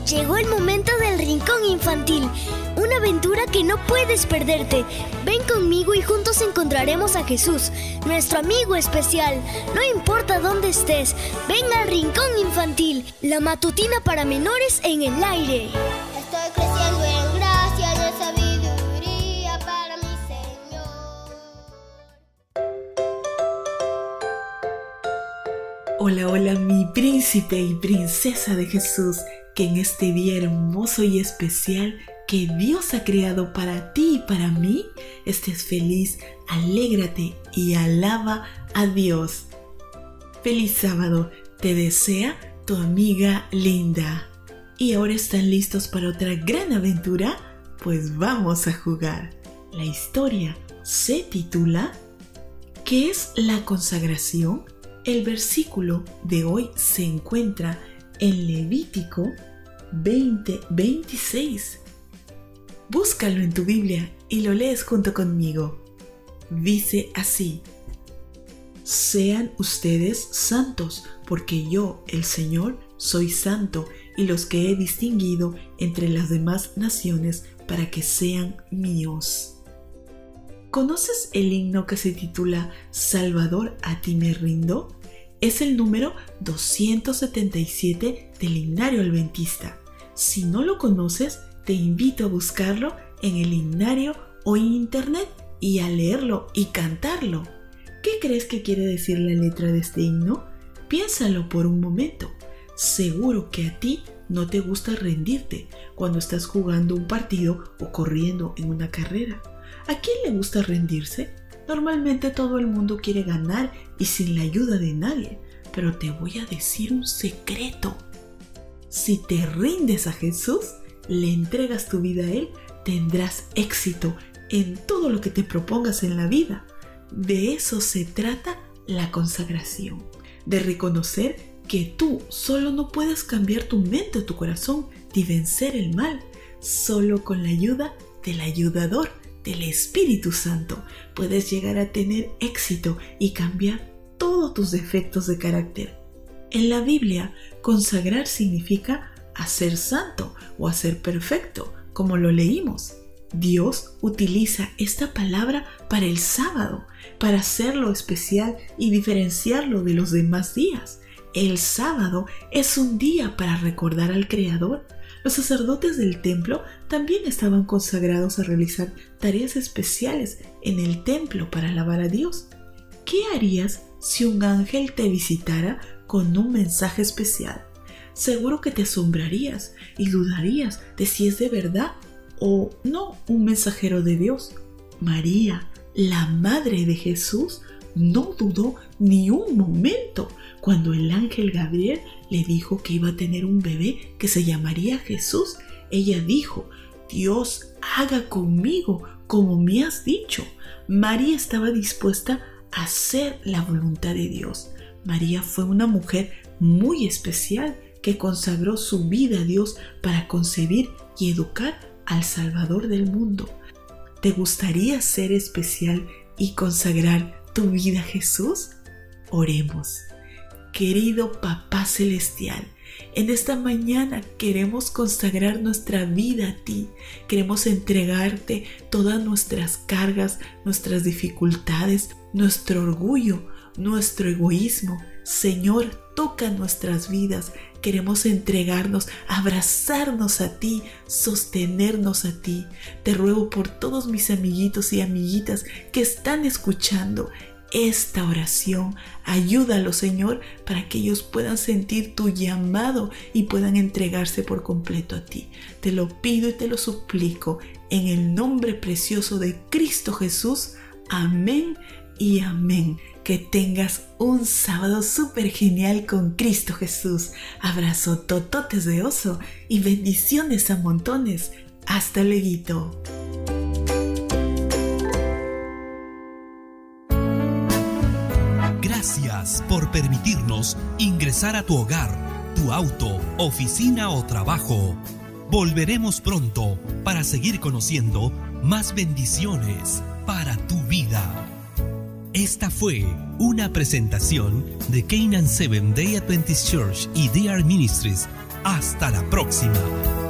Llegó el momento del Rincón Infantil, una aventura que no puedes perderte. Ven conmigo y juntos encontraremos a Jesús, nuestro amigo especial. No importa dónde estés, ven al Rincón Infantil, la matutina para menores en el aire. Estoy creciendo en gracia y en sabiduría para mi Señor. Hola, hola, mi príncipe y princesa de Jesús, que en este día hermoso y especial que Dios ha creado para ti y para mí, estés feliz, alégrate y alaba a Dios. Feliz sábado, te desea tu amiga Linda. ¿Y ahora están listos para otra gran aventura? Pues vamos a jugar. La historia se titula ¿Qué es la consagración? El versículo de hoy se encuentra en Levítico 20:26. Búscalo en tu Biblia y lo lees junto conmigo. Dice así: sean ustedes santos, porque yo, el Señor, soy santo, y los que he distinguido entre las demás naciones para que sean míos. ¿Conoces el himno que se titula Salvador, a ti me rindo? Es el número 277 del himnario adventista. Si no lo conoces, te invito a buscarlo en el himnario o en internet y a leerlo y cantarlo. ¿Qué crees que quiere decir la letra de este himno? Piénsalo por un momento. Seguro que a ti no te gusta rendirte cuando estás jugando un partido o corriendo en una carrera. ¿A quién le gusta rendirse? Normalmente todo el mundo quiere ganar y sin la ayuda de nadie, pero te voy a decir un secreto. Si te rindes a Jesús, le entregas tu vida a Él, tendrás éxito en todo lo que te propongas en la vida. De eso se trata la consagración, de reconocer que tú solo no puedes cambiar tu mente o tu corazón ni vencer el mal. Solo con la ayuda del ayudador, del Espíritu Santo, puedes llegar a tener éxito y cambiar todos tus defectos de carácter. En la Biblia, consagrar significa hacer santo o hacer perfecto, como lo leímos. Dios utiliza esta palabra para el sábado, para hacerlo especial y diferenciarlo de los demás días. El sábado es un día para recordar al Creador. Los sacerdotes del templo también estaban consagrados a realizar tareas especiales en el templo para alabar a Dios. ¿Qué harías si un ángel te visitara con un mensaje especial? Seguro que te asombrarías y dudarías de si es de verdad o no un mensajero de Dios. María, la madre de Jesús, no dudó ni un momento cuando el ángel Gabriel le dijo que iba a tener un bebé que se llamaría Jesús. Ella dijo: Dios haga conmigo como me has dicho. María estaba dispuesta a hacer la voluntad de Dios. María fue una mujer muy especial que consagró su vida a Dios para concebir y educar al Salvador del mundo. ¿Te gustaría ser especial y consagrar tu vida a Jesús? Oremos. Querido Papá Celestial, en esta mañana queremos consagrar nuestra vida a ti. Queremos entregarte todas nuestras cargas, nuestras dificultades, nuestro orgullo, nuestro egoísmo. Señor, toca nuestras vidas. Queremos entregarnos, abrazarnos a ti, sostenernos a ti. Te ruego por todos mis amiguitos y amiguitas que están escuchando esta oración. Ayúdalo, Señor, para que ellos puedan sentir tu llamado y puedan entregarse por completo a ti. Te lo pido y te lo suplico en el nombre precioso de Cristo Jesús. Amén y amén. Que tengas un sábado súper genial con Cristo Jesús. Abrazo tototes de oso y bendiciones a montones. Hasta luego. Gracias por permitirnos ingresar a tu hogar, tu auto, oficina o trabajo. Volveremos pronto para seguir conociendo más bendiciones para tu vida. Esta fue una presentación de Canaan Seventh Day Adventist Church y DR Ministries, Hasta la próxima.